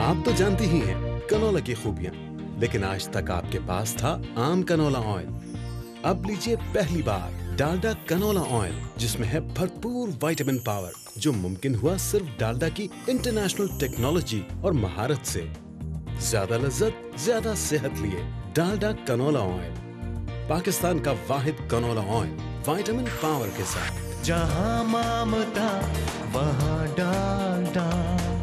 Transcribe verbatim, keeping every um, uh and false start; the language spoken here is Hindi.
आप तो जानती ही हैं कनोला की खूबियां, लेकिन आज तक आपके पास था आम कनोला ऑयल। अब लीजिए पहली बार डालडा कनोला ऑयल, जिसमें है भरपूर विटामिन पावर, जो मुमकिन हुआ सिर्फ डालडा की इंटरनेशनल टेक्नोलॉजी और महारत से। ज्यादा लज्जत, ज्यादा सेहत लिए डालडा कनोला ऑयल, पाकिस्तान का Wahid canola oil vitamin power के साथ। जहां ममता वहां डालडा।